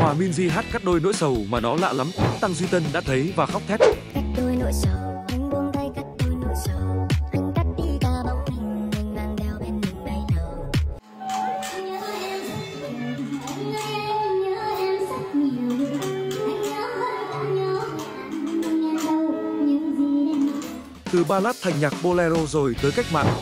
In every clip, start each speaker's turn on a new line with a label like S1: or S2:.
S1: Hòa Minzy hát Cắt đôi nỗi sầu mà nó lạ lắm. Tăng Duy Tân đã thấy và khóc thét.
S2: Cắt đôi nỗi sầu, anh buông tay cắt đôi nỗi sầu. Anh cắt đi cả bóng hình, anh mang theo bên mình bay đầu.
S1: Từ ballad thành nhạc bolero rồi tới cách mạng.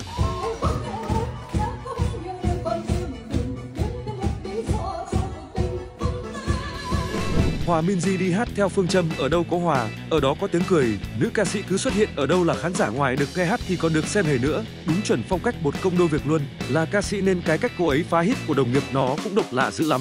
S1: Hòa Minzy đi hát theo phương châm ở đâu có hòa, ở đó có tiếng cười. Nữ ca sĩ cứ xuất hiện ở đâu là khán giả ngoài được nghe hát thì còn được xem hề nữa. Đúng chuẩn phong cách một công đôi việc luôn. Là ca sĩ nên cái cách cô ấy phá hit của đồng nghiệp nó cũng độc lạ dữ lắm.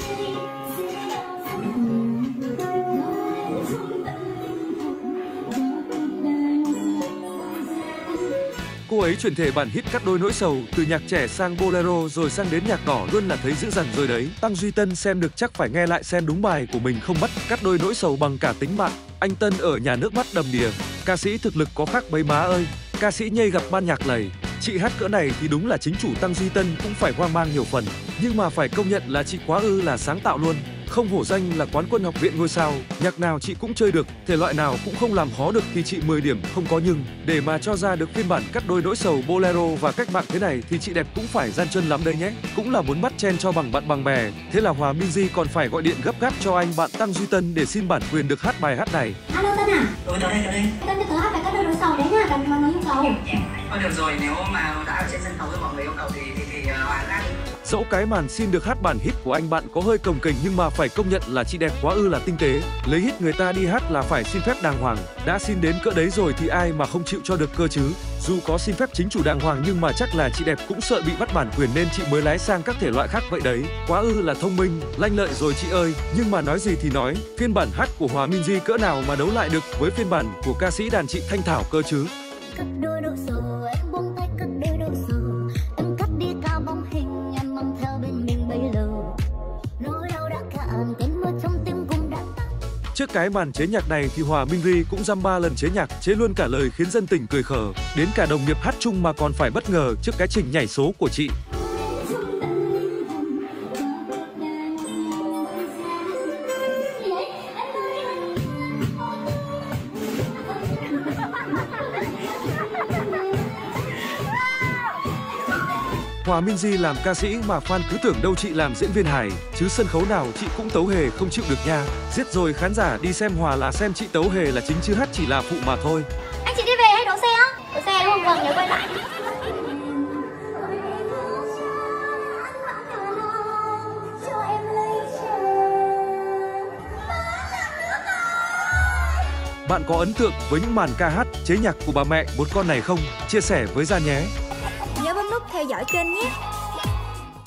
S1: Cô ấy chuyển thể bản hit Cắt đôi nỗi sầu từ nhạc trẻ sang bolero rồi sang đến nhạc đỏ luôn là thấy dữ dằn rồi đấy. Tăng Duy Tân xem được chắc phải nghe lại xem đúng bài của mình không mất. Cắt đôi nỗi sầu bằng cả tính mạng. Anh Tân ở nhà nước mắt đầm đìa. Ca sĩ thực lực có khác mấy má ơi. Ca sĩ nhây gặp ban nhạc lầy. Chị hát cỡ này thì đúng là chính chủ Tăng Duy Tân cũng phải hoang mang nhiều phần. Nhưng mà phải công nhận là chị quá là sáng tạo luôn. Không hổ danh là quán quân học viện ngôi sao, nhạc nào chị cũng chơi được, thể loại nào cũng không làm khó được thì chị 10 điểm không có nhưng. Để mà cho ra được phiên bản Cắt đôi nỗi sầu bolero và cách mạng thế này thì chị đẹp cũng phải gian chân lắm đấy nhé. Cũng là muốn bắt chen cho bằng bạn bằng bè. Thế là Hòa Minzy còn phải gọi điện gấp gáp cho anh bạn Tăng Duy Tân để xin bản quyền được hát bài hát này.
S2: Alo Tân à?
S3: Tớ đây.
S2: Tân cho tớ hát bài Cắt đôi nỗi sầu đấy nha, cần mọi người yêu cầu.
S3: Thôi được rồi, nếu mà đã ở trên sân khấu rồi mọi người yêu cầu thì Hòa hát.
S1: Dẫu cái màn xin được hát bản hit của anh bạn có hơi cồng kềnh nhưng mà phải công nhận là chị đẹp quá là tinh tế. Lấy hit người ta đi hát là phải xin phép đàng hoàng. Đã xin đến cỡ đấy rồi thì ai mà không chịu cho được cơ chứ. Dù có xin phép chính chủ đàng hoàng nhưng mà chắc là chị đẹp cũng sợ bị bắt bản quyền nên chị mới lái sang các thể loại khác vậy đấy. Quá là thông minh, lanh lợi rồi chị ơi. Nhưng mà nói gì thì nói, phiên bản hát của Hòa Minzy cỡ nào mà đấu lại được với phiên bản của ca sĩ đàn chị Thanh Thảo cơ chứ.
S2: Cắt đôi nỗi sầu, anh buông tay cắt đôi nỗi sầu. Anh cắt đi cả bóng hình, anh mang theo bên mình bay lâu. Nỗi đau đã cạn, cơn mưa trong tim cũng đã tắt.
S1: Trước cái màn chế nhạc này thì Hòa Minzy cũng dăm ba lần chế nhạc, chế luôn cả lời khiến dân tình cười khở. Đến cả đồng nghiệp hát chung mà còn phải bất ngờ trước cái trình nhảy số của chị. Hòa Minzy làm ca sĩ mà fan cứ tưởng đâu chị làm diễn viên hài, chứ sân khấu nào chị cũng tấu hề không chịu được nha. Giết rồi khán giả đi xem Hòa là xem chị tấu hề là chính chứ hát chỉ là phụ mà thôi.
S2: Anh chị đi về hay đỗ xe á? Đỗ xe đúng không? Vâng, nhớ quay lại.
S1: Bạn có ấn tượng với những màn ca hát, chế nhạc của bà mẹ một con này không? Chia sẻ với Gia nhé!
S4: Nhớ bấm nút theo dõi kênh nhé!